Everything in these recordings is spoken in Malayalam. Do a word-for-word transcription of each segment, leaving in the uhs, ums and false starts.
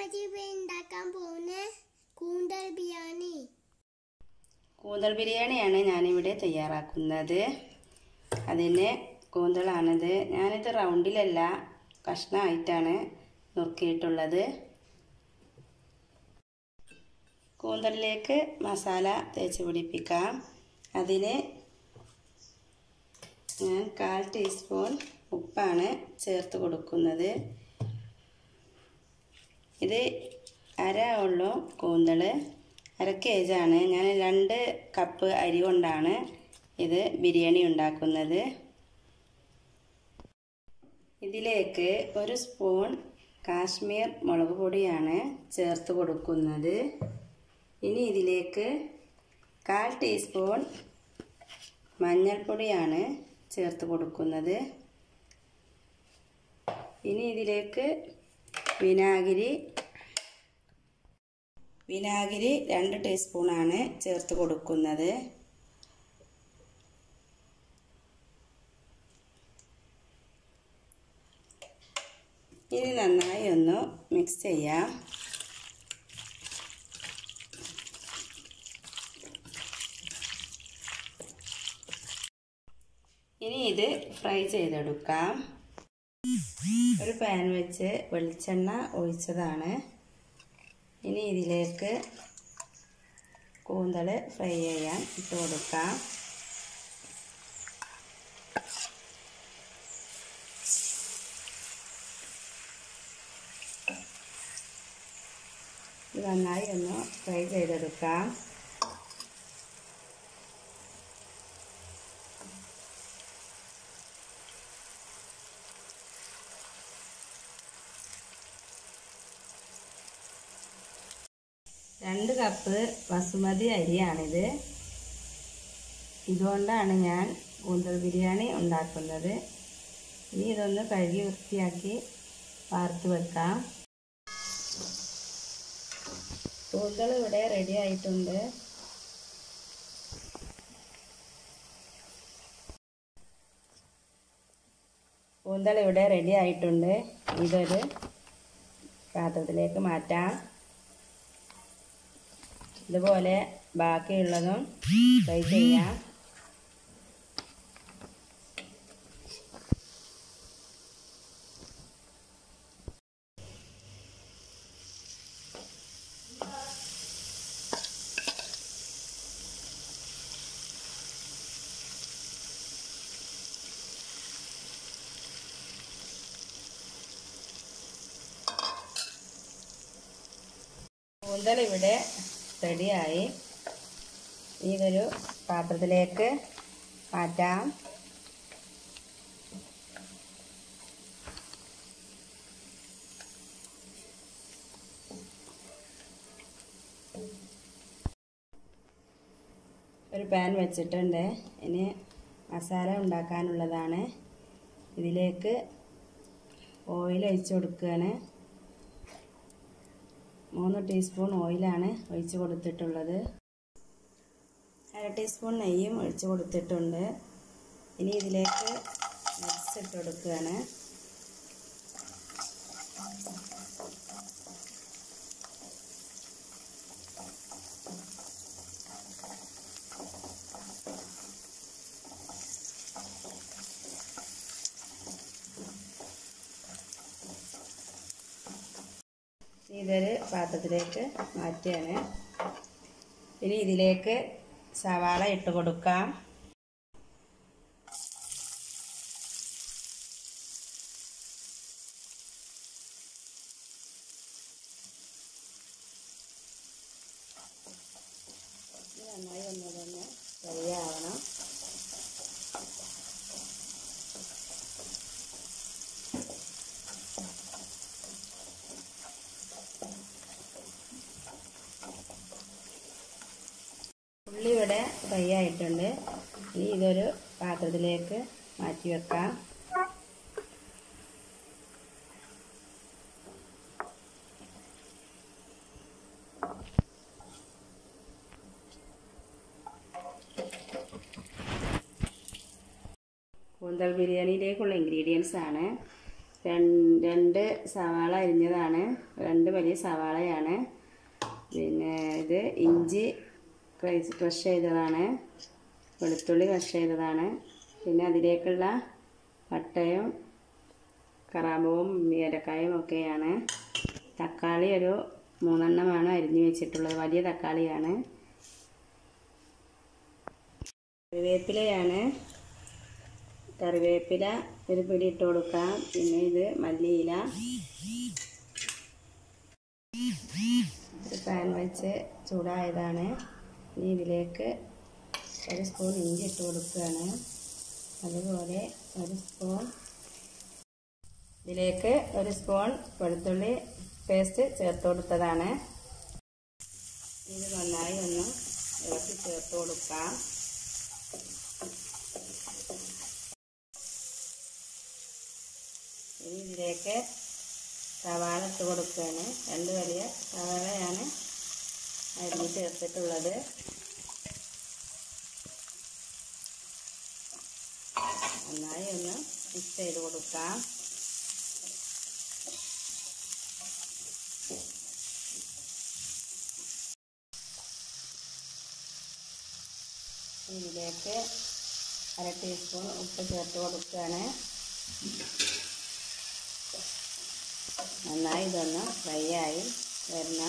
ഉണ്ടാക്കാൻ പോകുന്ന കൂന്തൽ ബിരിയാണി കൂന്തൽ ബിരിയാണിയാണ് ഞാനിവിടെ തയ്യാറാക്കുന്നത്. അതിന് കൂന്തലാണിത്. ഞാനിത് റൗണ്ടിലല്ല കഷ്ണമായിട്ടാണ് നുറുക്കിയിട്ടുള്ളത്. കൂന്തലിലേക്ക് മസാല തേച്ച് പിടിപ്പിക്കാം. അതിന് ഞാൻ കാൽ ടീസ്പൂൺ ഉപ്പാണ് ചേർത്ത് കൊടുക്കുന്നത്. ഇത് അര ഉള്ളൂ കൂന്തൽ, അര കേജാണ്. ഞാൻ രണ്ട് കപ്പ് അരി കൊണ്ടാണ് ഇത് ബിരിയാണി ഉണ്ടാക്കുന്നത്. ഇതിലേക്ക് ഒരു സ്പൂൺ കാശ്മീർ മുളക് പൊടിയാണ് ചേർത്ത് കൊടുക്കുന്നത്. ഇനി ഇതിലേക്ക് കാൽ ടീസ്പൂൺ മഞ്ഞൾപ്പൊടിയാണ് ചേർത്ത് കൊടുക്കുന്നത്. ഇനി ഇതിലേക്ക് വിനാഗിരി വിനാഗിരി രണ്ട് ടീസ്പൂണാണ് ചേർത്ത് കൊടുക്കുന്നത്. ഇനി നന്നായി ഒന്ന് മിക്സ് ചെയ്യാം. ഇനി ഇത് ഫ്രൈ ചെയ്തെടുക്കാം. ഒരു പാൻ വെച്ച് വെളിച്ചെണ്ണ ഒഴിച്ചതാണ്. ഇനി ഇതിലേക്ക് കൂന്തൽ ഫ്രൈ ചെയ്യാൻ ഇട്ട് കൊടുക്കാം. ഇത് നന്നായി ഒന്ന് ഫ്രൈ ചെയ്തെടുക്കാം. രണ്ട് കപ്പ് ബസുമതി അരിയാണിത്. ഇതുകൊണ്ടാണ് ഞാൻ കൂന്തൽ ബിരിയാണി ഉണ്ടാക്കുന്നത്. ഇനി ഇതൊന്ന് കഴുകി വൃത്തിയാക്കി വാർത്ത് വെക്കാം. കൂന്തൽ ഇവിടെ റെഡി ആയിട്ടുണ്ട്. കൂന്തൽ ഇവിടെ റെഡി ആയിട്ടുണ്ട്. ഇതൊരു പാത്രത്തിലേക്ക് മാറ്റാം. ഇതുപോലെ ബാക്കിയുള്ളതും ഫ്രൈ ചെയ്യാം. കൂന്തൽ ഇവിടെ റെഡിയായി. ഇതൊരു പാത്രത്തിലേക്ക് മാറ്റാം. ഒരു പാൻ വെച്ചിട്ടുണ്ട്. ഇനി മസാല ഉണ്ടാക്കാനുള്ളതാണ്. ഇതിലേക്ക് ഓയിൽ ഒഴിച്ച് കൊടുക്കുകയാണ്. മൂന്ന് ടീസ്പൂൺ ഓയിലാണ് ഒഴിച്ച് കൊടുത്തിട്ടുള്ളത്. അര ടീസ്പൂൺ നെയ്യും ഒഴിച്ച് കൊടുത്തിട്ടുണ്ട്. ഇനി ഇതിലേക്ക് നട്ട്സ് ഇട്ട് കൊടുക്കുകയാണ്. ഇതൊരു പാത്രത്തിലേക്ക് മാറ്റുകയാണ്. ഇനി ഇതിലേക്ക് സവാള ഇട്ട് കൊടുക്കാം. നന്നായി ഒന്നതൊന്ന് ഫ്രൈ ആവണം. ഉള്ളി ഇവിടെ ഫ്രൈ ആയിട്ടുണ്ട്. ഇനി ഇതൊരു പാത്രത്തിലേക്ക് മാറ്റി വെക്കാം. കൂന്തൽ ബിരിയാണിയിലേക്കുള്ള ഇൻഗ്രീഡിയൻസ് ആണ് രണ്ട് സവാള അരിഞ്ഞതാണ്, രണ്ട് വലിയ സവാളയാണ്. പിന്നെ ഇത് ഇഞ്ചി ക്രഷ് ചെയ്തതാണ്, വെളുത്തുള്ളി ക്രഷ് ചെയ്തതാണ്. പിന്നെ അതിലേക്കുള്ള പട്ടയും കറാമ്പൂവും ഏലക്കായും ഒക്കെയാണ്. തക്കാളി ഒരു മൂന്നെണ്ണമാണ് അരിഞ്ഞു വെച്ചിട്ടുള്ളത്, വലിയ തക്കാളിയാണ്. കറിവേപ്പിലയാണ്, കറിവേപ്പില ഒരു പിടി ഇട്ട് കൊടുക്കാം. പിന്നെ ഇത് മല്ലിയില. ഒരു പാൻ വെച്ച് ചൂടായതാണ്. ഇനി ഇതിലേക്ക് ഒരു സ്പൂൺ ഇഞ്ചി ഇട്ട് കൊടുക്കുകയാണ്. അതുപോലെ ഒരു സ്പൂൺ ഇതിലേക്ക് ഒരു സ്പൂൺ വെളുത്തുള്ളി പേസ്റ്റ് ചേർത്ത് കൊടുത്തതാണ്. ഇത് നന്നായി ഒന്ന് ഇളക്കി ചേർത്ത് കൊടുക്കാം. ഇനി ഇതിലേക്ക് സവാള ഇട്ട് കൊടുക്കുകയാണ്. രണ്ട് വലിയ സവാളയാണ് അരിഞ്ഞ് ചേർത്തിട്ടുള്ളത്. നന്നായി ഒന്ന് മിക്സ് ചെയ്ത് കൊടുക്കാം. ഇതിലേക്ക് അര ടീസ്പൂൺ ഉപ്പ് ചേർത്ത് കൊടുക്കുകയാണ്. നന്നായി ഇതൊന്ന് ഫ്രൈ ആയി വരണം.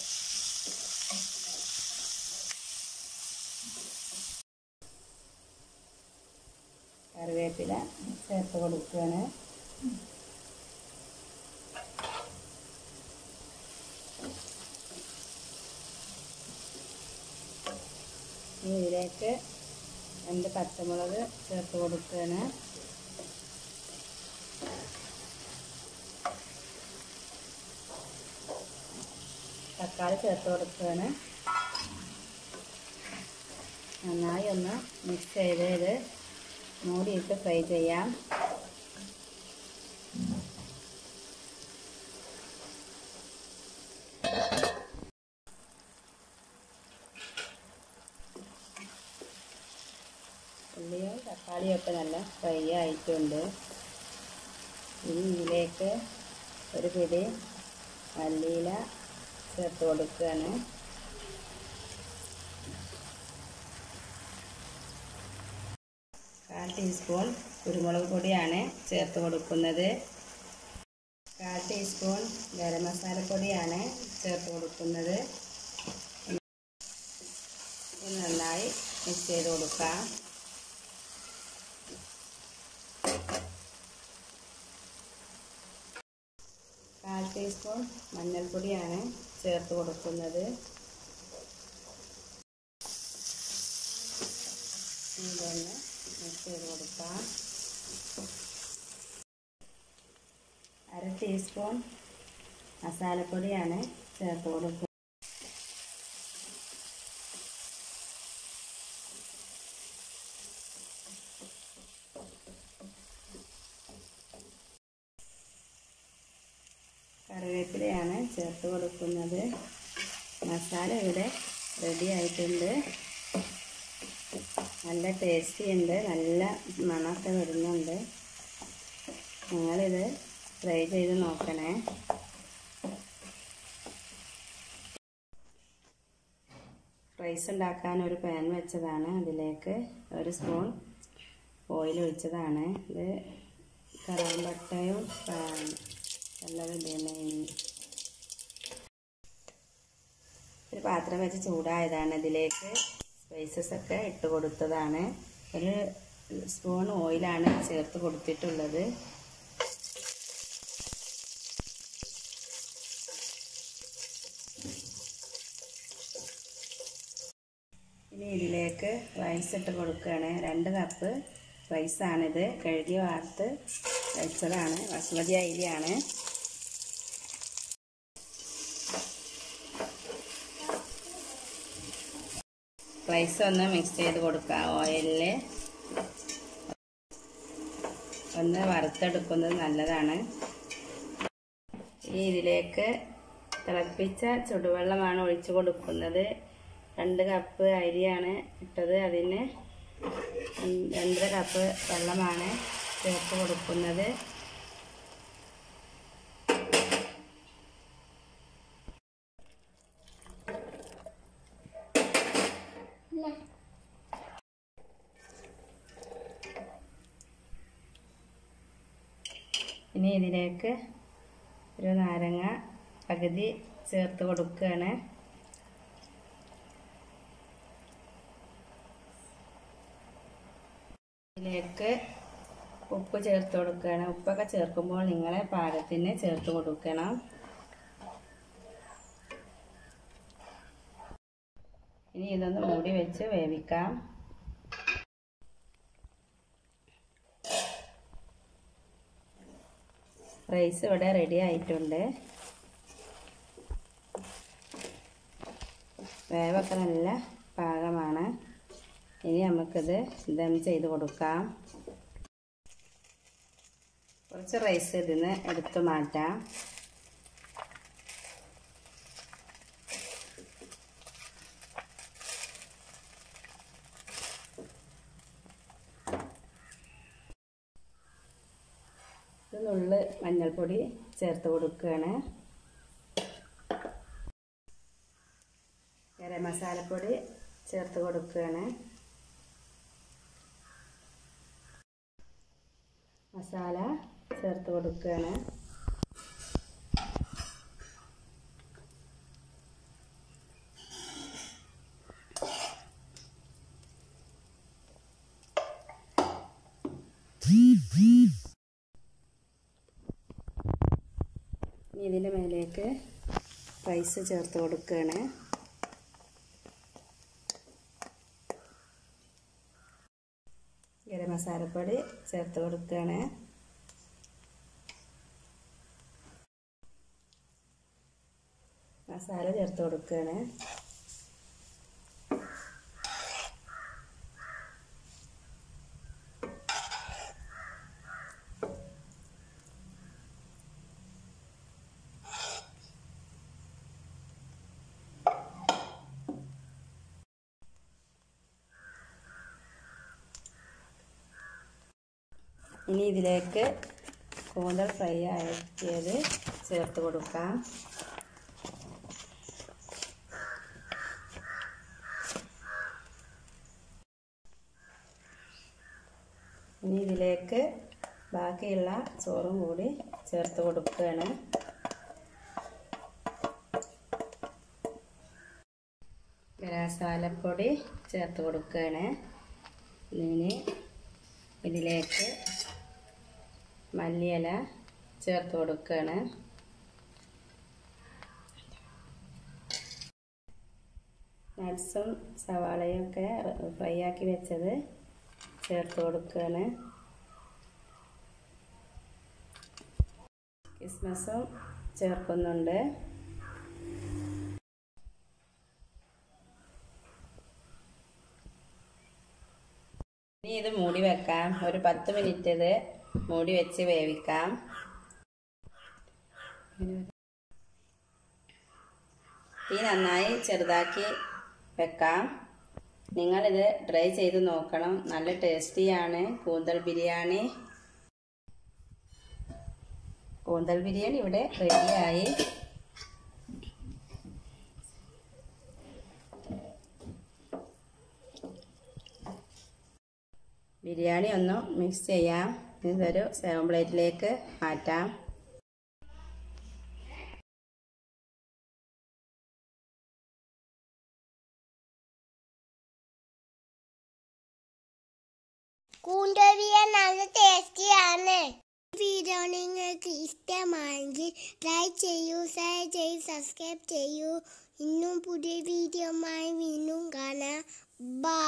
കറിവേപ്പില ചേർത്ത് കൊടുക്കുകയാണ്. ഇതിലേക്ക് രണ്ട് പച്ചമുളക് ചേർത്ത് കൊടുക്കുകയാണ്. തക്കാളി ചേർത്ത് കൊടുക്കുകയാണ്. നന്നായി ഒന്ന് മിക്സ് ചെയ്ത് ഇത് മൂടിയിട്ട് ഫ്രൈ ചെയ്യാം. ഉള്ളിയും തക്കാളിയും ഒക്കെ നല്ല ഫ്രൈ ആയിട്ടുണ്ട്. ഇനി ഇതിലേക്ക് ഒരു പിടി മല്ലിയില ചേർത്ത് കൊടുക്കുകയാണ്. കാൽ ടീസ്പൂൺ കുരുമുളക് പൊടിയാണ് ചേർത്ത് കൊടുക്കുന്നത്. കാൽ ടീസ്പൂൺ ഗരം മസാലപ്പൊടിയാണ് ചേർത്ത് കൊടുക്കുന്നത്. നന്നായി മിക്സ് ചെയ്ത് കൊടുക്കാം. കാൽ ടീസ്പൂൺ മഞ്ഞൾപ്പൊടിയാണ് ചേർത്ത് കൊടുക്കുന്നത്. ഇതൊന്ന് മിക്സ് ചെയ്ത് കൊടുക്കാം. അര ടീസ്പൂൺ മസാലപ്പൊടിയാണ് ചേർത്ത് കൊടുക്കുക. കറിവേപ്പിലയാണ് ചേർത്ത് കൊടുക്കുന്നത്. മസാല ഇവിടെ റെഡി ആയിട്ടുണ്ട്. നല്ല ടേസ്റ്റി ഉണ്ട്, നല്ല മണമൊക്കെ വരുന്നുണ്ട്. നിങ്ങളിത് ട്രൈ ചെയ്ത് നോക്കണേ. റൈസ് ഉണ്ടാക്കാൻ ഒരു പാൻ വെച്ചതാണ്. അതിലേക്ക് ഒരു സ്പൂൺ ഓയിൽ ഒഴിച്ചതാണ്. ഇത് കറാമ്പട്ടയും വെള്ളവില്ലേനെ ഒരു പാത്രം വെച്ച് ചൂടായതാണ്. ഇതിലേക്ക് സ്പൈസസ് ഒക്കെ ഇട്ട് കൊടുത്തതാണ്. ഒരു സ്പൂൺ ഓയിലാണ് ചേർത്ത് കൊടുത്തിട്ടുള്ളത്. ഇനി ഇതിലേക്ക് റൈസ് ഇട്ട് കൊടുക്കുകയാണ്. രണ്ട് കപ്പ് റൈസാണിത്. കഴുകി വാർത്ത് വെച്ചതാണ്. ബസ്മതി അരിയാണ്. റൈസ് ഒന്ന് മിക്സ് ചെയ്ത് കൊടുക്കാം. ഓയിലിൽ ഒന്ന് വറുത്തെടുക്കുന്നത് നല്ലതാണ്. ഇനി ഇതിലേക്ക് തിളപ്പിച്ച ചുടുവെള്ളമാണ് ഒഴിച്ച് കൊടുക്കുന്നത്. രണ്ട് കപ്പ് അരിയാണ് ഇട്ടത്. അതിന് രണ്ടര കപ്പ് വെള്ളമാണ് ചേർത്ത് കൊടുക്കുന്നത്. ഇനി ഇതിലേക്ക് ഒരു നാരങ്ങ പകുതി ചേർത്ത് കൊടുക്കുകയാണ്. ഇതിലേക്ക് ഉപ്പ് ചേർത്ത് കൊടുക്കുകയാണ്. ഉപ്പൊക്കെ ചേർക്കുമ്പോൾ നിങ്ങളെ പാകത്തിന് ചേർത്ത് കൊടുക്കണം. ഇനി ഇതൊന്ന് മൂടി വെച്ച് വേവിക്കാം. റൈസ് ഇവിടെ റെഡി ആയിട്ടുണ്ട്. വേവൊക്കെ നല്ല പാകമാണ്. ഇനി നമുക്കിത് ദം ചെയ്ത് കൊടുക്കാം. കുറച്ച് റൈസ് ഇതിന്ന് എടുത്തു മാറ്റാം. നുള്ള് മഞ്ഞൾപ്പൊടി ചേർത്ത് കൊടുക്കുകയാണ്. ഗരം മസാലപ്പൊടി ചേർത്ത് കൊടുക്കുകയാണ്. മസാല ചേർത്ത് കൊടുക്കുകയാണ്. ഇതിൻ്റെ മേലേക്ക് റൈസ് ചേർത്ത് കൊടുക്കുകയാണ്. ഗരം മസാലപ്പൊടി ചേർത്ത് കൊടുക്കുകയാണ്. മസാല ചേർത്ത് കൊടുക്കുകയാണ്. ഇനി ഇതിലേക്ക് കൂന്തൽ ഫ്രൈ ആക്കിയത് ചേർത്ത് കൊടുക്കാം. ഇനി ഇതിലേക്ക് ബാക്കിയുള്ള ചോറും കൂടി ചേർത്ത് കൊടുക്കുകയാണ്. ഗരം മസാലപ്പൊടി ചേർത്ത് കൊടുക്കുകയാണ്. ഇനി ഇതിലേക്ക് മല്ലിയില ചേർത്ത് കൊടുക്കുകയാണ്. നട്ട്സും സവാളയും ഒക്കെ ഫ്രൈ ആക്കി വെച്ചത് ചേർത്ത് കൊടുക്കുകയാണ്. കിസ്മസും ചേർക്കുന്നുണ്ട്. ഇനി ഇത് മൂടി വെക്കാം. ഒരു പത്ത് മിനിറ്റ് ഇത് മൂടി വെച്ച് വേവിക്കാം. തീ നന്നായി ചെറുതാക്കി വെക്കാം. നിങ്ങളിത് ട്രൈ ചെയ്ത് നോക്കണം. നല്ല ടേസ്റ്റിയാണ് കൂന്തൽ ബിരിയാണി. കൂന്തൽ ബിരിയാണി ഇവിടെ റെഡിയായി. ബിരിയാണി ഒന്ന് മിക്സ് ചെയ്യാം. ഇതൊരു സെവൻ പ്ലേറ്റിലേക്ക് മാറ്റാം. കൂന്തൽ ബിരിയാണി നല്ല ടേസ്റ്റിയാണ്. വീഡിയോ നിങ്ങൾക്ക് ഇഷ്ടമായെങ്കിൽ ലൈക്ക് ചെയ്യൂ, ഷെയർ ചെയ്യൂ, സബ്സ്ക്രൈബ് ചെയ്യൂ. ഇന്നും പുതിയ വീഡിയോയുമായി വീണ്ടും കാണാം. ബൈ.